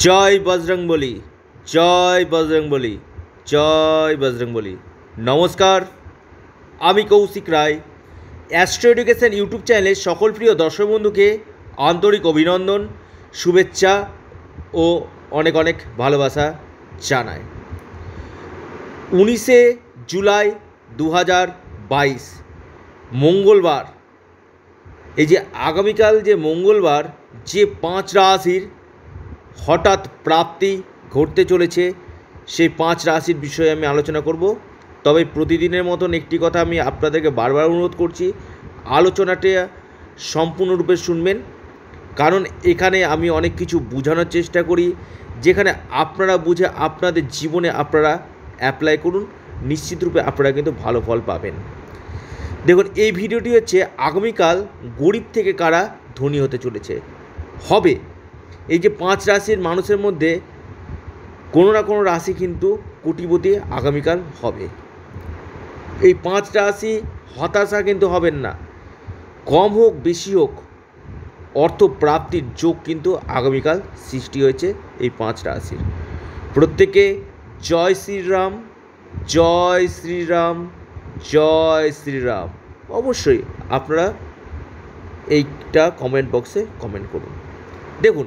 জয় বজরংবলী, জয় বজরংবলী, জয় বজরংবলী। নমস্কার, আমি Kaushik Roy. Astro education YouTube চ্যানেলের সকল প্রিয় দর্শক বন্ধুকে আন্তরিক অভিনন্দন, শুভেচ্ছা ও অনেক অনেক ভালোবাসা জানাই। 19শে জুলাই 2022 মঙ্গলবার, এই যে আগামীকাল যে মঙ্গলবার, যে 5 রাশির হঠাৎ প্রাপ্তি ঘটতে চলেছে, সেই 5 রাশির বিষয়ে আমি আলোচনা করব। তবে প্রতিদিনের মতন একটি কথা আমি আপনাদেরকে বারবার অনুরোধ করছি, আলোচনাটা সম্পূর্ণরূপে শুনবেন, কারণ এখানে আমি অনেক কিছু বোঝানোর চেষ্টা করি, যেখানে আপনারা বুঝে আপনাদের জীবনে আপনারা অ্যাপ্লাই করুন, নিশ্চিতরূপে আপনারা কিন্তু ভালো ফল পাবেন। দেখুন, এই ভিডিওটি হচ্ছে আগামীকাল গরিব থেকে কারা ধনী হতে চলেছে হবে। এই যে 5 রাশির মানুষের মধ্যে কোনো না কোনো রাশি কিন্তু কোটিপতি আগামীকাল হবে। এই 5 রাশি হতাশা কিন্তু হবেন না, কম হোক বেশি হোক অর্থ প্রাপ্তির যোগ কিন্তু আগামীকাল সৃষ্টি হয়েছে এই 5 রাশির। প্রত্যেকে জয় শ্রীরাম, জয় শ্রীরাম, জয় শ্রীরাম। অবশ্যই আপনারা এইটা কমেন্ট বক্সে কমেন্ট করুন। দেখুন,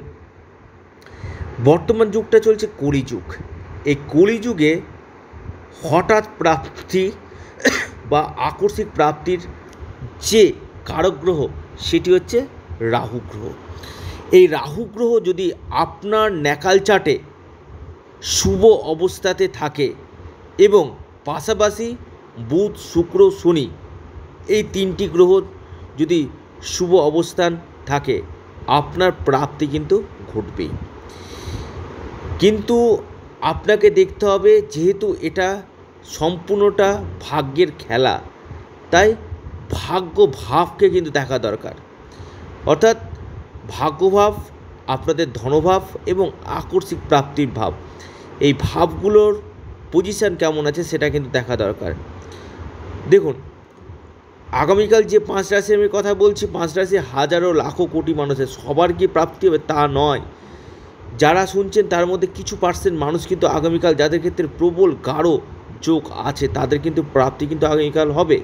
বর্তমান যুগটা চলছে কলিযুগ। এই কলিযুগে হঠাৎ প্রাপ্তি বা আকস্মিক প্রাপ্তির যে কারক গ্রহ, সেটি হচ্ছে রাহু গ্রহ। এই রাহু গ্রহ যদি আপনার ন্যাকাল চার্টে শুভ অবস্থাতে থাকে এবং পাশাপাশি বুধ, শুক্র, শনি, এই 3টি গ্রহ যদি শুভ অবস্থান থাকে, আপনার প্রাপ্তি কিন্তু ঘটবেই। কিন্তু আপনাকে দেখতে হবে, যেহেতু এটা সম্পূর্ণটা ভাগ্যের খেলা, তাই ভাগ্য ভাবকে কিন্তু দেখা দরকার। অর্থাৎ ভাগ্যভাব, আপনাদের ধনভাব এবং আকস্মিক প্রাপ্তির ভাব, এই ভাবগুলোর পজিশান কেমন আছে সেটা কিন্তু দেখা দরকার। দেখুন, আগামীকাল যে 5 রাশির আমি কথা বলছি, 5 রাশি হাজারো লাখো কোটি মানুষের সবার কি প্রাপ্তি হবে তা নয়। যারা শুনছেন তার মধ্যে কিছু পার্সেন্ট মানুষ কিন্তু আগামীকাল, যাদের ক্ষেত্রে প্রবল গাঢ় যোগ আছে, তাদের কিন্তু প্রাপ্তি কিন্তু আগামীকাল হবে।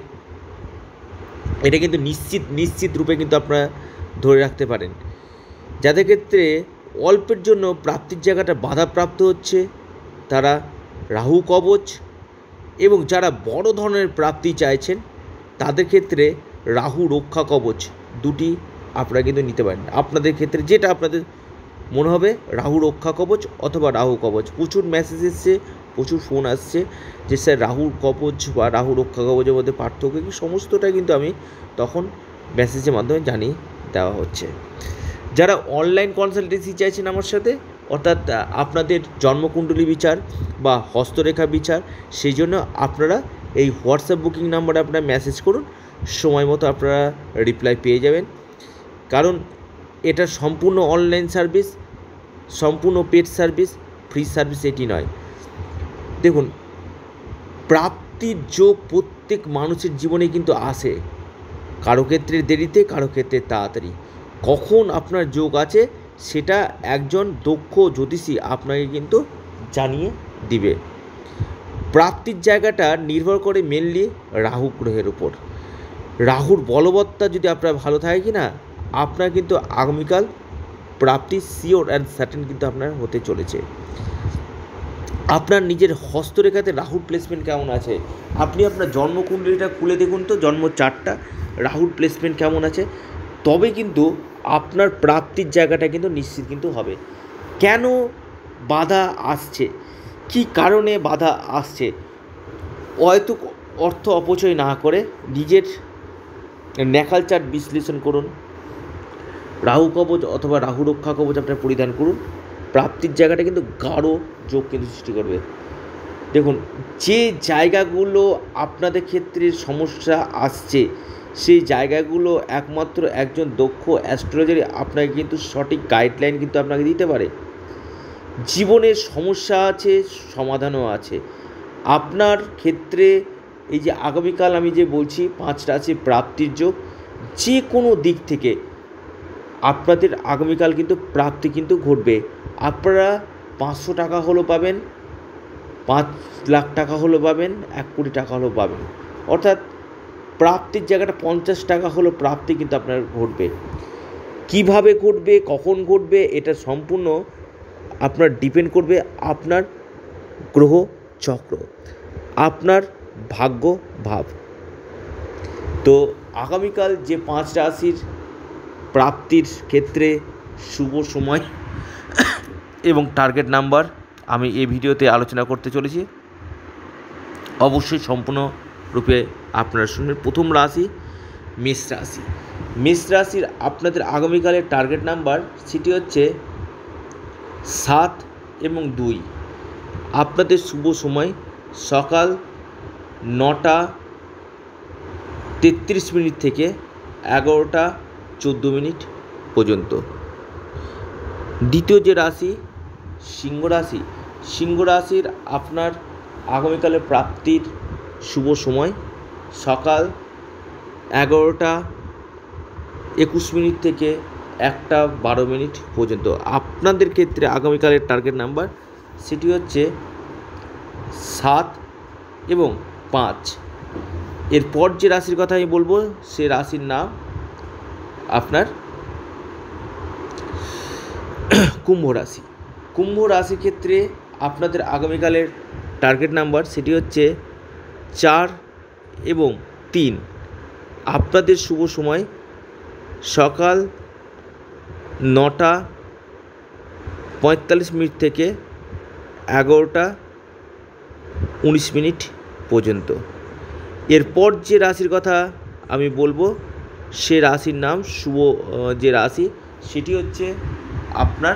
এটা কিন্তু নিশ্চিত রূপে কিন্তু আপনারা ধরে রাখতে পারেন। যাদের ক্ষেত্রে অল্পের জন্য প্রাপ্তির জায়গাটা বাধাপ্রাপ্ত হচ্ছে, তারা রাহু কবচ, এবং যারা বড় ধরনের প্রাপ্তি চাইছেন তাদের ক্ষেত্রে রাহু রক্ষা কবচ, দুটি আপনারা কিন্তু নিতে পারেন। আপনাদের ক্ষেত্রে যেটা আপনাদের মনে হবে, রাহু রক্ষা কবচ অথবা রাহু কবচ। প্রচুর মেসেজ এসছে, প্রচুর ফোন আসছে যে স্যার রাহুর কবচ বা রাহু রক্ষা কবচের মধ্যে পার্থক্য কি, সমস্তটা কিন্তু আমি তখন মেসেজের মাধ্যমে জানিয়ে দেওয়া হচ্ছে। যারা অনলাইন কনসালটেন্সি চাইছেন আমার সাথে, অর্থাৎ আপনাদের জন্মকুণ্ডলী বিচার বা হস্তরেখা বিচার, সেই জন্য আপনারা এই হোয়াটসঅ্যাপ বুকিং নাম্বারে আপনারা মেসেজ করুন, সময় মতো আপনারা রিপ্লাই পেয়ে যাবেন। কারণ এটা সম্পূর্ণ অনলাইন সার্ভিস, সম্পূর্ণ পেড সার্ভিস, ফ্রি সার্ভিস এটি নয়। দেখুন, প্রাপ্তির যোগ প্রত্যেক মানুষের জীবনে কিন্তু আসে, কারো ক্ষেত্রে দেরিতে, কারো ক্ষেত্রে তাড়াতাড়ি। কখন আপনার যোগ আছে সেটা একজন দক্ষ জ্যোতিষী আপনাকে কিন্তু জানিয়ে দিবে। প্রাপ্তির জায়গাটা নির্ভর করে মেনলি রাহু গ্রহের উপর। রাহুর বলবত্তা যদি আপনার ভালো থাকে কি না, আপনার কিন্তু আগামীকাল প্রাপ্তি শিওর অ্যান্ড সার্টেন কিন্তু আপনার হতে চলেছে। আপনার নিজের হস্তরেখাতে রাহুর প্লেসমেন্ট কেমন আছে, আপনি আপনার জন্মকুণ্ডলীটা খুলে দেখুন তো, জন্ম চার্টটা, রাহুর প্লেসমেন্ট কেমন আছে, তবে কিন্তু আপনার প্রাপ্তির জায়গাটা কিন্তু নিশ্চিত কিন্তু হবে। কেন বাধা আসছে, কি কারণে বাধা আসছে, হয়তো অর্থ অপচয় না করে নিজের ন্যাকাল চার্ট বিশ্লেষণ করুন, রাহু কবচ অথবা রাহু রক্ষা কবচ আপনার পরিধান করুন, প্রাপ্তির জায়গাটা কিন্তু গাঢ় যোগ কিন্তু সৃষ্টি করবে। দেখুন, যে জায়গাগুলো আপনাদের ক্ষেত্রে সমস্যা আসছে, সেই জায়গাগুলো একমাত্র একজন দক্ষ অ্যাস্ট্রোলজারই আপনাকে কিন্তু সঠিক গাইডলাইন কিন্তু আপনাকে দিতে পারে। জীবনের সমস্যা আছে, সমাধানও আছে। আপনার ক্ষেত্রে এই যে আগামীকাল আমি যে বলছি 5 রাশি প্রাপ্তির যোগ, যে কোনো দিক থেকে আপনাদের আগামীকাল কিন্তু প্রাপ্তি কিন্তু ঘটবে। আপনারা 500 টাকা হলেও পাবেন, 5 লাখ টাকা হলেও পাবেন, 1 কোটি টাকা হলেও পাবেন। অর্থাৎ প্রাপ্তির জায়গাটা 50 টাকা হলেও প্রাপ্তি কিন্তু আপনার ঘটবে। কিভাবে ঘটবে, কখন ঘটবে, এটা সম্পূর্ণ আপনার ডিপেন্ড করবে আপনার গ্রহ চক্র, আপনার ভাগ্য ভাব। তো আগামীকাল যে 5 রাশির প্রাপ্তির ক্ষেত্রে শুভ সময় এবং টার্গেট নাম্বার আমি এই ভিডিওতে আলোচনা করতে চলেছি, অবশ্যই সম্পূর্ণরূপে আপনারা শুনবেন। প্রথম রাশি মেষ রাশি। মেষ রাশির আপনাদের আগামীকালের টার্গেট নাম্বার সেটি হচ্ছে 7 এবং 2। আপনাদের শুভ সময় সকাল 9টা 33 মিনিট থেকে 11টা 14 মিনিট পর্যন্ত। দ্বিতীয় যে রাশি সিংহ রাশি। সিংহ রাশির আপনার আগামীকালের প্রাপ্তির শুভ সময় সকাল 11টা 21 মিনিট থেকে 1টা 12 মিনিট পর্যন্ত। আপনাদের ক্ষেত্রে আগামীকালের টার্গেট নাম্বার সেটি হচ্ছে 7 এবং 5। এরপর যে রাশির কথা আমি বলবো সে রাশির নাম আপনার কুম্ভ রাশি। কুম্ভ রাশির ক্ষেত্রে আপনাদের আগামীকালের টার্গেট নাম্বার সেটি হচ্ছে 4 এবং 3। আপনাদের শুভ সময় সকাল 9টা 45 মিনিট থেকে 11টা 19 মিনিট পর্যন্ত। এরপর যে রাশির কথা আমি বলবো সে রাশির নাম শুভ যে রাশি সেটি হচ্ছে আপনার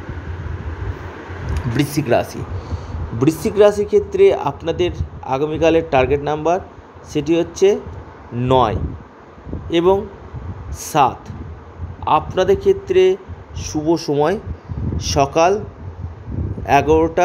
বৃশ্চিক রাশি। বৃশ্চিক রাশির ক্ষেত্রে আপনাদের আগামীকালের টার্গেট নাম্বার সেটি হচ্ছে 9 এবং 7। আপনাদের ক্ষেত্রে শুভ সময় সকাল 11টা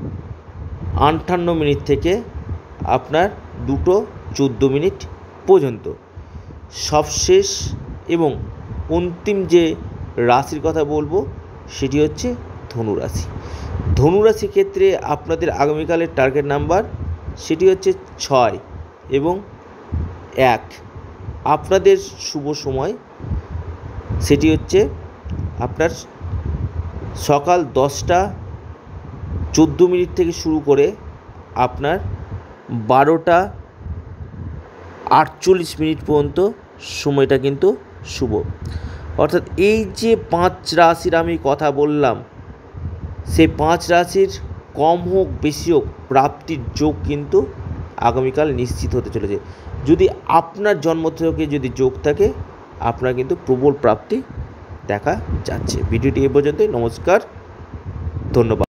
58 মিনিট থেকে আপনার 2টো 14 মিনিট পর্যন্ত। সবশেষ এবং অন্তিম যে রাশির কথা বলবো সেটি হচ্ছে ধনুরাশি। ধনুরাশির ক্ষেত্রে আপনাদের আগামীকালের টার্গেট নাম্বার সেটি হচ্ছে 6 এবং 1। আপনাদের শুভ সময় সেটি হচ্ছে আপনার সকাল 10টা 14 মিনিট থেকে শুরু করে আপনার 12টা 48 মিনিট পর্যন্ত সময়টা কিন্তু শুভ। অর্থাৎ এই যে 5 রাশির আমি কথা বললাম সেই 5 রাশির কম হোক বেশি হোক প্রাপ্তির যোগ কিন্তু আগামীকাল নিশ্চিত হতে চলেছে। যদি আপনার জন্ম থেকে যদি যোগ থাকে আপনার কিন্তু প্রবল প্রাপ্তি দেখা যাচ্ছে। ভিডিওটি এ পর্যন্তই। নমস্কার, ধন্যবাদ।